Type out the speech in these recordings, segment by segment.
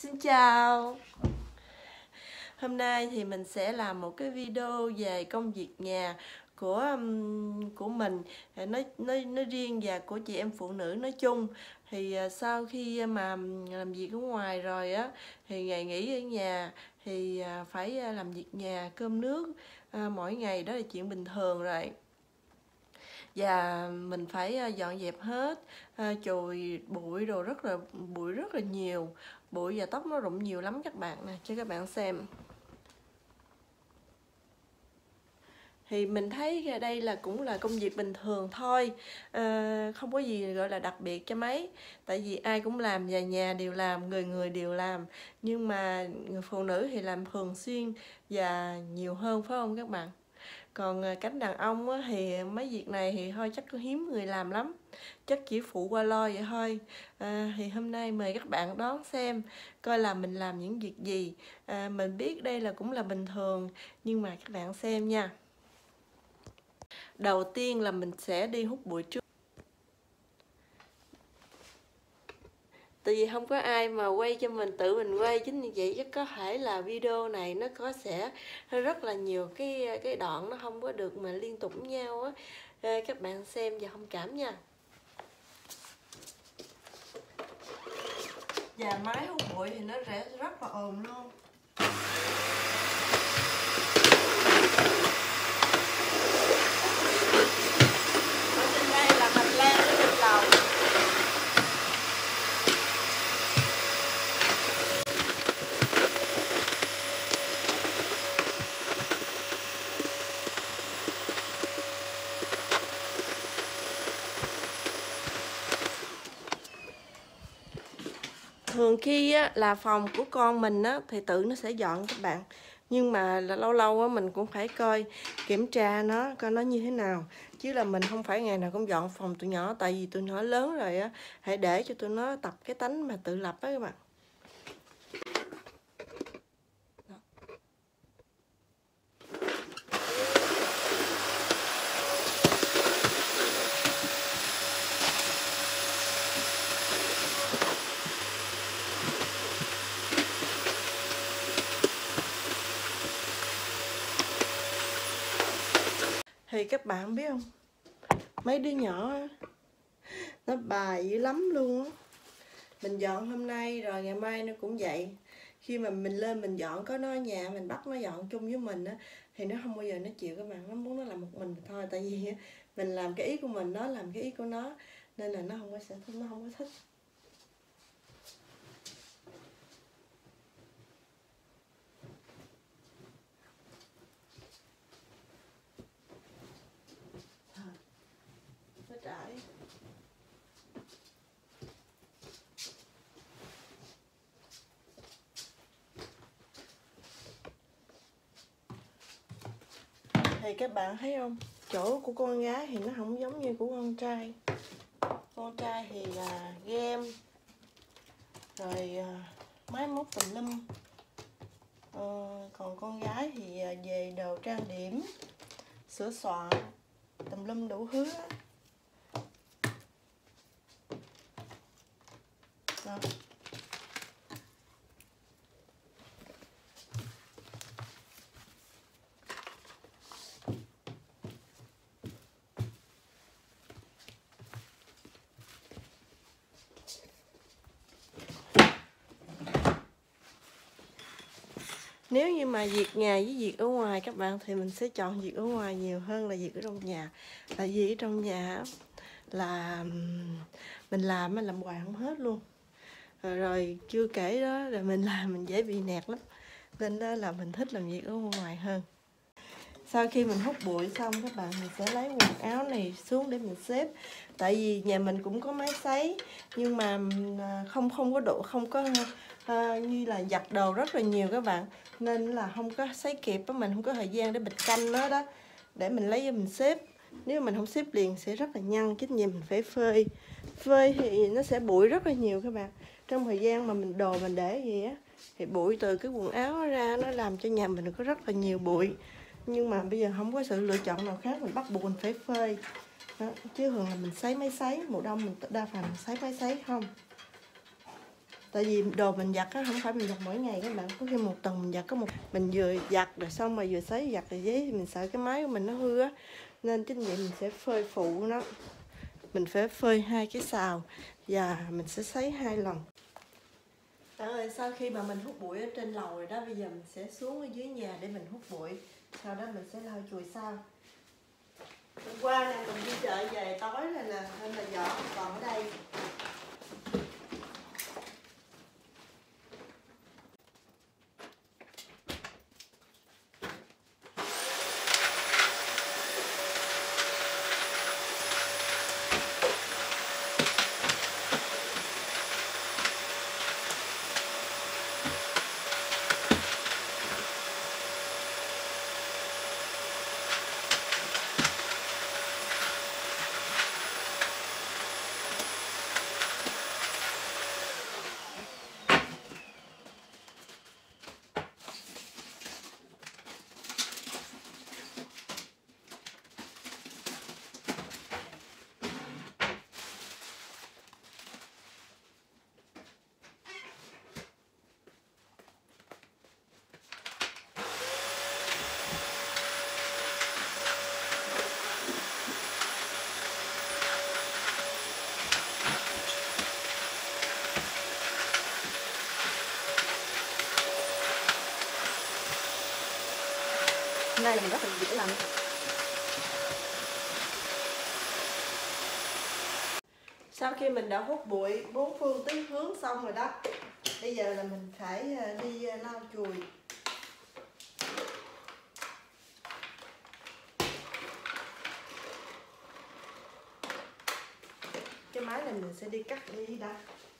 Xin chào. Hôm nay thì mình sẽ làm một cái video về công việc nhà của mình nói riêng và của chị em phụ nữ nói chung. Thì sau khi mà làm việc ở ngoài rồi á thì ngày nghỉ ở nhà thì phải làm việc nhà cơm nước mỗi ngày, đó là chuyện bình thường rồi. Và mình phải dọn dẹp hết, chùi bụi rồi bụi rất là nhiều, bụi và tóc nó rụng nhiều lắm các bạn nè, cho các bạn xem. Thì mình thấy đây là cũng là công việc bình thường thôi, không có gì gọi là đặc biệt cho mấy, tại vì ai cũng làm và nhà đều làm, người người đều làm, nhưng mà người phụ nữ thì làm thường xuyên và nhiều hơn, phải không các bạn? Còn cánh đàn ông á, thì mấy việc này thì thôi chắc có hiếm người làm lắm, chắc chỉ phụ qua lo vậy thôi. Thì hôm nay mời các bạn đón xem coi là mình làm những việc gì. Mình biết đây là cũng là bình thường, nhưng mà các bạn xem nha. Đầu tiên là mình sẽ đi hút bụi trước. Tại vì không có ai mà quay cho mình, tự mình quay, chính như vậy chắc có thể là video này nó sẽ rất là nhiều cái đoạn nó không có được mà liên tục với nhau á. Các bạn xem và thông cảm nha. Và máy hút bụi thì nó rất là ồn luôn. Ở trên đây là hành lang ở trên lầu. Thường khi á, là phòng của con mình á, thì tự nó sẽ dọn các bạn. Nhưng mà là lâu lâu á, mình cũng phải kiểm tra nó, coi nó như thế nào. Chứ là mình không phải ngày nào cũng dọn phòng tụi nhỏ. Tại vì tụi nhỏ lớn rồi á, hãy để cho tụi nó tập cái tánh mà tự lập á các bạn. Thì các bạn biết không, mấy đứa nhỏ nó bài dữ lắm luôn á. Mình dọn hôm nay rồi ngày mai nó cũng vậy. Khi mà mình lên mình dọn, có nó ở nhà mình bắt nó dọn chung với mình á, thì nó không bao giờ nó chịu các bạn. Nó muốn nó làm một mình thôi. Tại vì mình làm cái ý của mình, nó làm cái ý của nó, nên là nó không có thích. Nó trải. Thì các bạn thấy không, chỗ của con gái thì nó không giống như của con trai. Con trai thì là game rồi máy móc tùm lum, còn con gái thì về đồ trang điểm, sửa soạn tùm lum đủ thứ á. Đó. Nếu như mà việc nhà với việc ở ngoài các bạn, thì mình sẽ chọn việc ở ngoài nhiều hơn là việc ở trong nhà. Tại vì ở trong nhà là mình làm hoài không hết luôn. Rồi chưa kể đó là mình làm mình dễ bị nẹt lắm, nên đó là mình thích làm việc ở ngoài hơn. Sau khi mình hút bụi xong các bạn, mình sẽ lấy quần áo này xuống để mình xếp. Tại vì nhà mình cũng có máy sấy, nhưng mà không có như là giặt đồ rất là nhiều các bạn, nên là không có sấy kịp á, mình không có thời gian để bịch canh nó đó, để mình lấy mình xếp. Nếu mình không xếp liền sẽ rất là nhăn, chính vì mình phải phơi. Phơi thì nó sẽ bụi rất là nhiều các bạn. Trong thời gian mà mình để gì á, thì bụi từ cái quần áo ra nó làm cho nhà mình có rất là nhiều bụi. Nhưng mà bây giờ không có sự lựa chọn nào khác, mình bắt buộc mình phải phơi đó. Chứ thường là mình sấy máy sấy, mùa đông mình đa phần mình sấy máy sấy không. Tại vì đồ mình giặt á không phải mình giặt mỗi ngày các bạn, có khi một tuần mình giặt có một, mình vừa giặt rồi xong mà vừa sấy giặt rồi giấy thì mình sợ cái máy của mình nó hư á, nên chính vậy mình sẽ phơi phụ nó, mình phải phơi 2 cái xào và mình sẽ sấy 2 lần. Bạn ơi, sau khi mà mình hút bụi ở trên lầu rồi đó, bây giờ mình sẽ xuống ở dưới nhà để mình hút bụi, sau đó mình sẽ lau chùi sau. Hôm qua nè mình đi chợ về tối này nè, nên là dọn còn ở đây. Hôm nay là mình rất là dễ làm. Sau khi mình đã hút bụi 4 phương tám hướng xong rồi đó, bây giờ là mình phải đi lau chùi. Cái máy này mình sẽ đi cắt đi đã.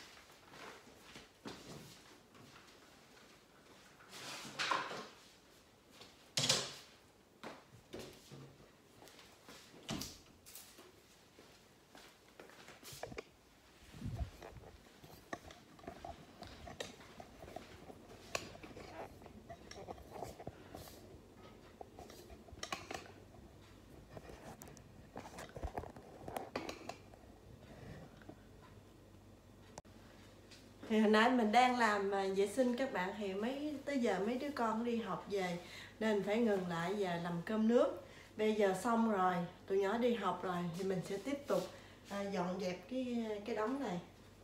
Thì hồi nãy mình đang làm vệ sinh các bạn, thì tới giờ mấy đứa con đi học về nên phải ngừng lại và làm cơm nước. Bây giờ xong rồi, tụi nhỏ đi học rồi thì mình sẽ tiếp tục dọn dẹp cái đống này.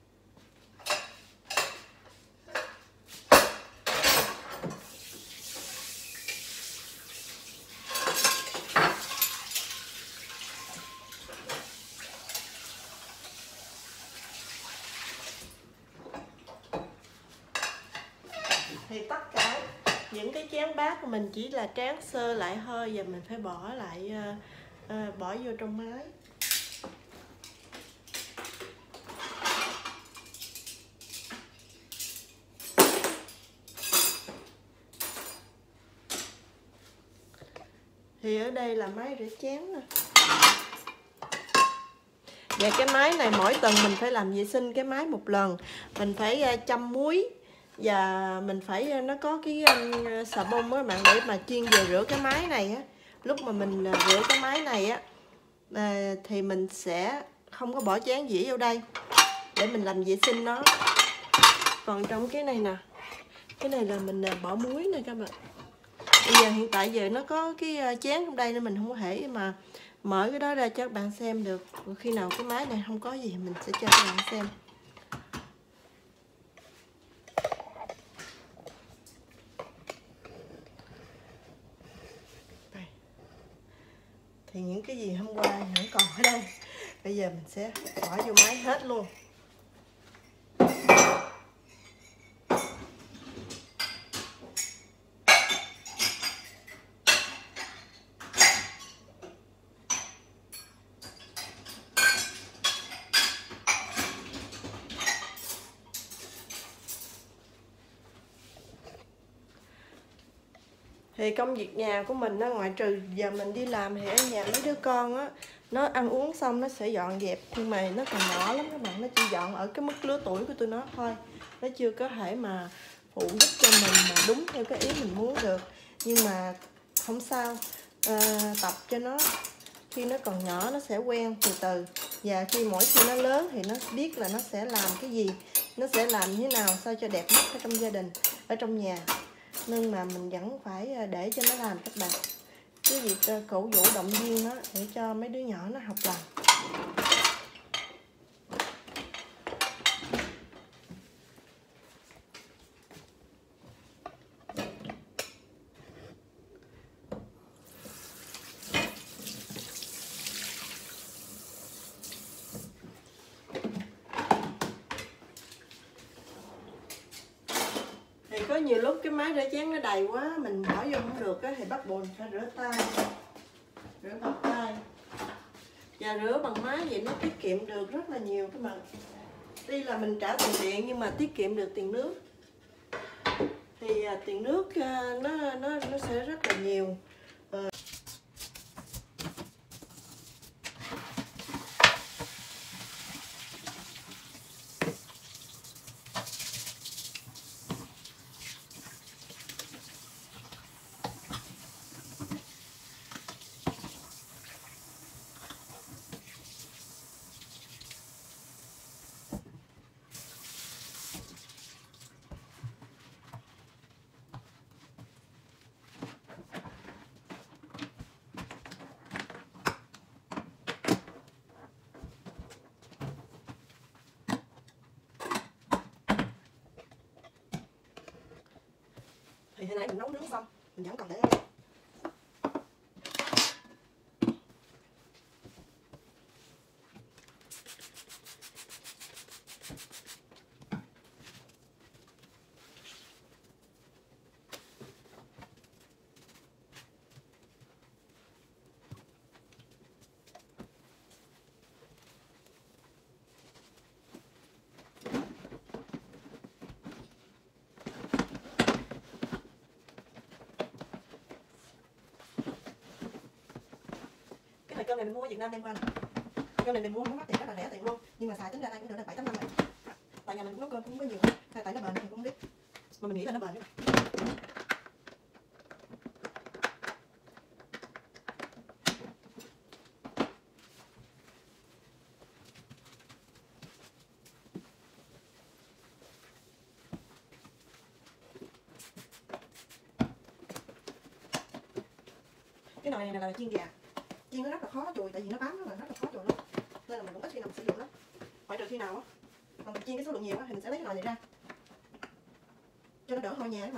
Thì tất cả những cái chén bát của mình chỉ là tráng sơ lại thôi, và mình phải bỏ lại bỏ vô trong máy. Thì ở đây là máy rửa chén nè. Và cái máy này mỗi tuần mình phải làm vệ sinh cái máy một lần. Mình phải châm muối và mình phải nó có cái xà bông á bạn, để mà chuyên về rửa cái máy này á. Lúc mà mình rửa cái máy này á thì mình sẽ không có bỏ chén dĩa vô đây để mình làm vệ sinh nó. Còn trong cái này nè, cái này là mình bỏ muối nè các bạn. Bây giờ hiện tại giờ nó có cái chén trong đây nên mình không có thể mà mở cái đó ra cho các bạn xem được. Khi nào cái máy này không có gì mình sẽ cho các bạn xem. Đây. Thì những cái gì hôm qua vẫn còn ở đây, bây giờ mình sẽ bỏ vô máy hết luôn. Thì công việc nhà của mình á, ngoại trừ giờ mình đi làm thì ở nhà mấy đứa con á, nó ăn uống xong nó sẽ dọn dẹp, nhưng mà nó còn nhỏ lắm các bạn, nó chỉ dọn ở cái mức lứa tuổi của tụi nó thôi, nó chưa có thể mà phụ giúp cho mình mà đúng theo cái ý mình muốn được. Nhưng mà không sao, tập cho nó, khi nó còn nhỏ nó sẽ quen từ từ, và mỗi khi nó lớn thì nó biết là nó sẽ làm cái gì nó sẽ làm như thế nào sao cho đẹp mắt ở trong gia đình, ở trong nhà. Nhưng mà mình vẫn phải để cho nó làm các bạn. Cái việc cổ vũ động viên nó để cho mấy đứa nhỏ nó học làm. Thì có nhiều lúc cái máy rửa chén nó đầy quá, mình bỏ vô không được á, thì bắt buộc phải rửa tay, rửa bằng tay. Và rửa bằng máy vậy nó tiết kiệm được rất là nhiều các bạn. Tuy là mình trả tiền điện nhưng mà tiết kiệm được tiền nước. Thì tiền nước nó sẽ rất là nhiều. Thì hồi nãy mình nấu nướng xong, mình vẫn còn để đây. Cái nồi cơm này mình mua ở Việt Nam đem qua nè. Cơm này mình mua không mắc tiền, rất là rẻ tiền luôn. Nhưng mà xài tính ra đây cũng được 7-8 năm rồi. Tại nhà mình cũng nấu cơm cũng có nhiều, tại nó bền thì cũng không biết. Mà mình nghĩ là nó bền nữa. Cái nồi này là chiên gà. Chiên nó rất là khó chùi tại vì nó bám nó là rất là khó chùi luôn. Nên là mình cũng ít khi nào mình sử dụng nó. Ngoại trừ khi nào á mà mình chiên cái số lượng nhiều á thì mình sẽ lấy cái nồi này ra. Cho nó đỡ hôi nhà mà.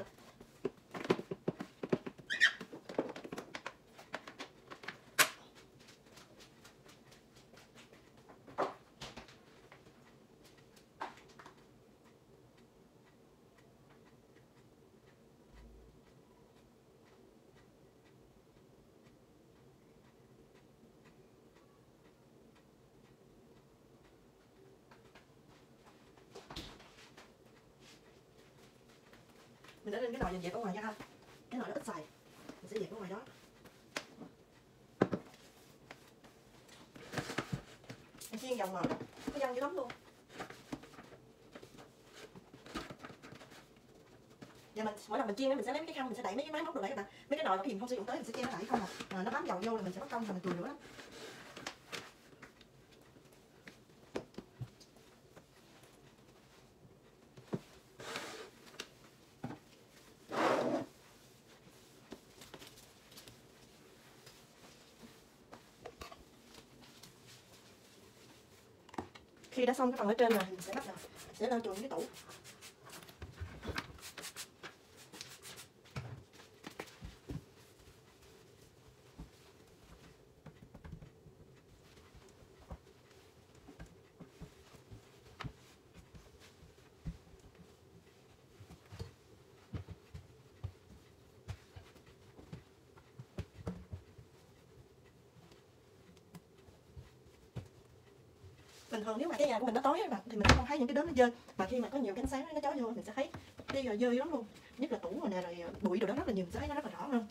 Mình để lên cái nồi dẹp ở ngoài nha không? Cái nồi nó ít xài, mình sẽ dẹp ở ngoài đó. Mình chiên vòng mỡ, nó văng dữ lắm luôn. Và mình mỗi lần mình chiên mình sẽ lấy cái khăn mình sẽ đẩy mấy cái máy móc đồ lại các bạn. Mấy cái nồi mà khi mình không sử dụng tới mình sẽ che nó lại không à. Nó bám dầu vô là mình sẽ mất công và mình chùi nữa đó. Khi đã xong cái phần ở trên rồi mình sẽ bắt đầu sẽ lau chùi cái tủ. Bình thường nếu mà cái nhà của mình nó tối á thì mình không thấy những cái đốm nó dơ, mà khi mà có nhiều cái ánh sáng nó chói vô mình sẽ thấy cái dơ lắm luôn, nhất là tủ rồi nè, rồi bụi đồ đó rất là nhiều, mình sẽ thấy nó rất là rõ hơn.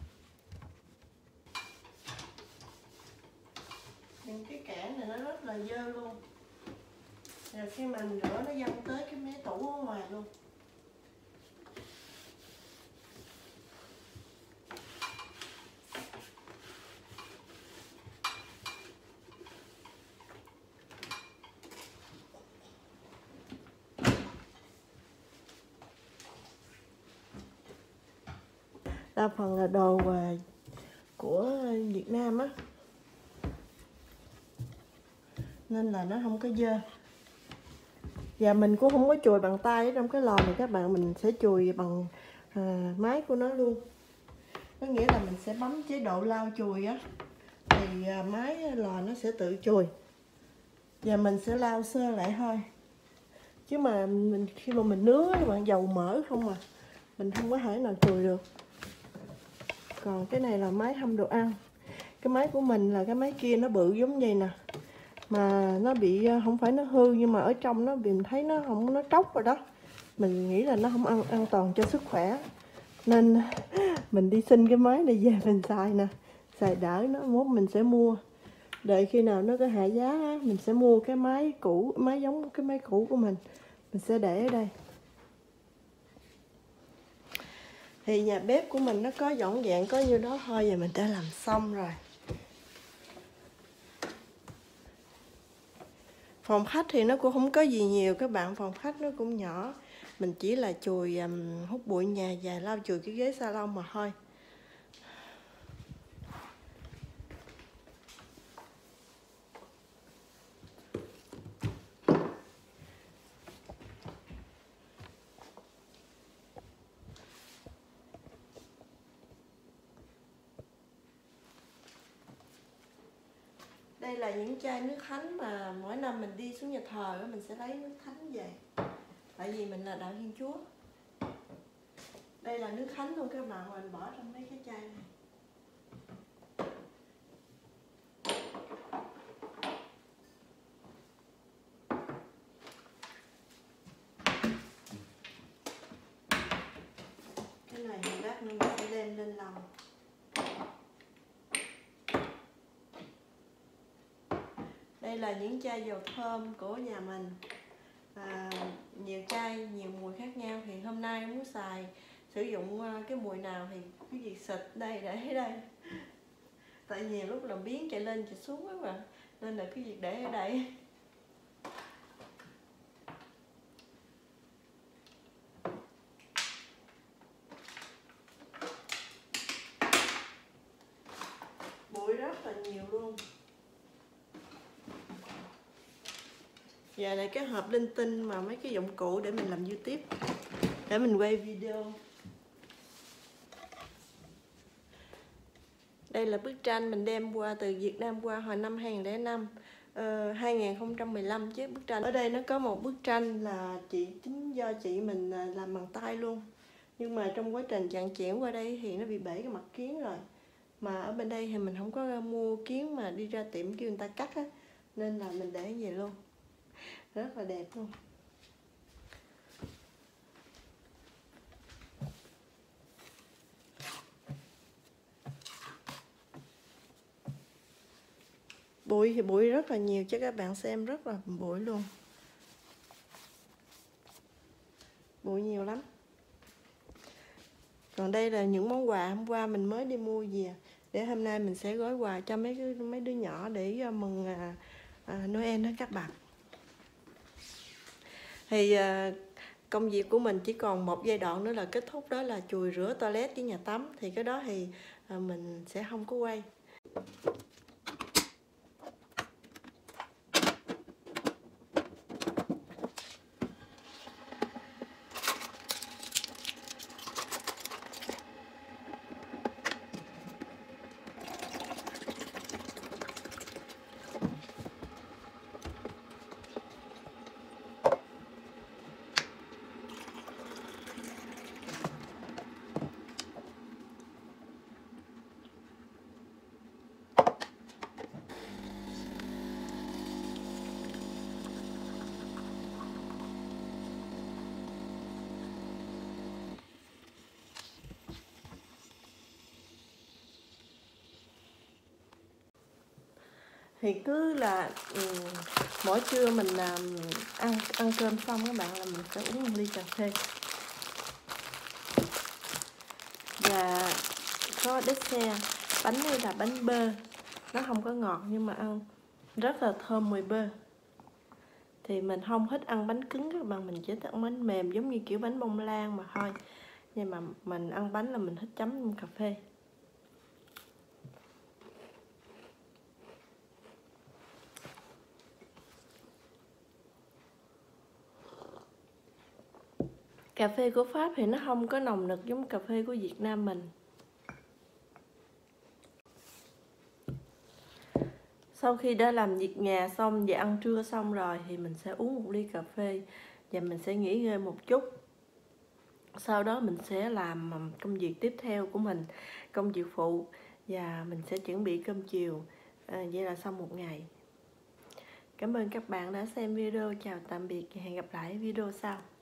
Những cái kẽ này nó rất là dơ luôn, rồi khi mà mình rửa nó văng tới cái mé tủ ở ngoài luôn. đa phần là đồ của Việt Nam á, nên là nó không có dơ. Và mình cũng không có chùi bằng tay ở trong cái lò này các bạn, mình sẽ chùi bằng máy của nó luôn. Có nghĩa là mình sẽ bấm chế độ lau chùi á, thì máy lò nó sẽ tự chùi. Và mình sẽ lau sơ lại thôi. Chứ mà khi mà mình nướng á, bạn dầu mỡ không mà, mình không có thể nào chùi được. Còn cái này là máy hâm đồ ăn. Cái máy của mình là cái máy kia nó bự giống vậy nè, mà nó bị không phải nó hư, nhưng mà ở trong nó bị, mình thấy nó không, nó tróc rồi đó. Mình nghĩ là nó không an toàn cho sức khỏe, nên mình đi xin cái máy này về mình xài nè, xài đỡ nó. Mốt mình sẽ mua, đợi khi nào nó có hạ giá á, mình sẽ mua cái máy cũ, máy giống cái máy cũ của mình sẽ để ở đây. Thì nhà bếp của mình nó có dọn dẹn có như đó thôi, và mình đã làm xong rồi. Phòng khách thì nó cũng không có gì nhiều các bạn, phòng khách nó cũng nhỏ. Mình chỉ là chùi hút bụi nhà và lau chùi cái ghế salon mà thôi. Đây là những chai nước thánh mà mỗi năm mình đi xuống nhà thờ mình sẽ lấy nước thánh về. Tại vì mình là đạo Thiên Chúa. Đây là nước thánh luôn các bạn, mình bỏ trong mấy cái chai này. Cái này thì lát nữa mình sẽ đem lên lầu. Đây là những chai dầu thơm của nhà mình. Nhiều chai, nhiều mùi khác nhau. Thì hôm nay muốn xài, sử dụng cái mùi nào thì cái gì xịt đây, để ở đây. Tại nhiều lúc là biến chạy lên chạy xuống á mà, nên là cái việc để ở đây. Bụi rất là nhiều luôn. Và này cái hộp linh tinh mà mấy cái dụng cụ để mình làm YouTube, để mình quay video. Đây là bức tranh mình đem qua từ Việt Nam qua hồi năm 2005, 2015 chứ. Bức tranh ở đây nó có một bức tranh là chính do chị mình làm bằng tay luôn. Nhưng mà trong quá trình chặn chẽn qua đây thì nó bị bể cái mặt kiến rồi. Mà ở bên đây thì mình không có mua kiến mà đi ra tiệm kêu người ta cắt á, nên là mình để về luôn. Rất là đẹp luôn. Bụi thì bụi rất là nhiều cho các bạn xem, rất là bụi luôn. Bụi nhiều lắm. Còn đây là những món quà hôm qua mình mới đi mua về, để hôm nay mình sẽ gói quà cho mấy đứa nhỏ để mừng Noel đó các bạn. Thì công việc của mình chỉ còn một giai đoạn nữa là kết thúc, đó là chùi rửa toilet với nhà tắm. Thì cái đó thì mình sẽ không có quay. Thì cứ là mỗi trưa mình ăn cơm xong các bạn là mình sẽ uống một ly cà phê. Và có dessert, bánh này là bánh bơ. Nó không có ngọt nhưng mà ăn rất là thơm mùi bơ. Thì mình không thích ăn bánh cứng các bạn, mình chỉ thích ăn bánh mềm giống như kiểu bánh bông lan mà thôi. Nhưng mà mình ăn bánh là mình thích chấm cà phê. Cà phê của Pháp thì nó không có nồng nực giống cà phê của Việt Nam mình. Sau khi đã làm việc nhà xong và ăn trưa xong rồi thì mình sẽ uống một ly cà phê và mình sẽ nghỉ ngơi một chút. Sau đó mình sẽ làm công việc tiếp theo của mình, công việc phụ, và mình sẽ chuẩn bị cơm chiều. Vậy là xong một ngày. Cảm ơn các bạn đã xem video. Chào tạm biệt và hẹn gặp lại video sau.